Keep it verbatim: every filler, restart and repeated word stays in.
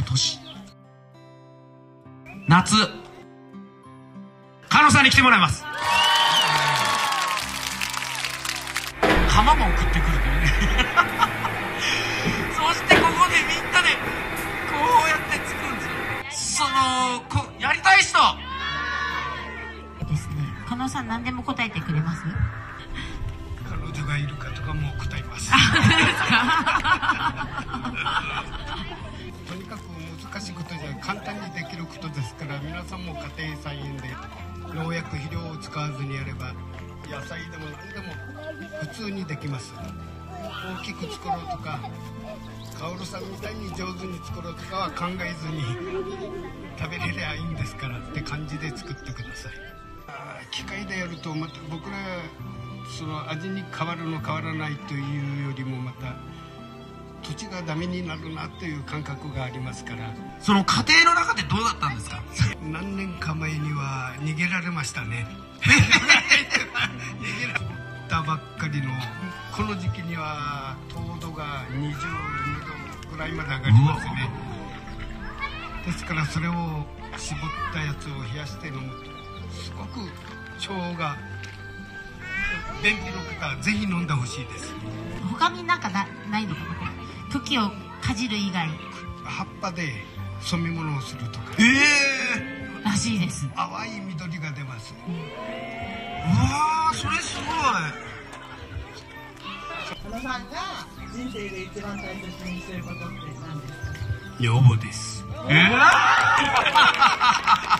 年夏狩野さんに来てもらいます。釜も送ってくるというねそしてここでみんなでこうやって作るんですよ。そのこやりたい人ですね。狩野さん何でも答えてくれます？ 彼女がいるかとかも答えます。とにかく難しいことじゃ簡単にできることですから、皆さんも家庭菜園で農薬肥料を使わずにやれば野菜でも何でも普通にできます。大きく作ろうとか薫さんみたいに上手に作ろうとかは考えずに食べれりゃいいんですからって感じで作ってください。機械でやるとまた僕らその味に変わるの変わらないというよりもまた土地がダメになるなという感覚がありますから。 その家庭の中でどうだったんですか？ 何年か前には逃げられましたね。逃げられたばっかりのこの時期には糖度がにじゅうにどぐらいまで上がりますね。ですからそれを絞ったやつを冷やして飲むとすごく腸が便秘の方はぜひ飲んでほしいです。 他になんか な, ないのかな。茎をかじる以外葉っぱで染め物をするとか、 ええー、らしいです。 淡い緑が出ます。 うわーそれすごい。 狩野さんが人生で一番大切にしてることって何ですか？ 女房です。 えー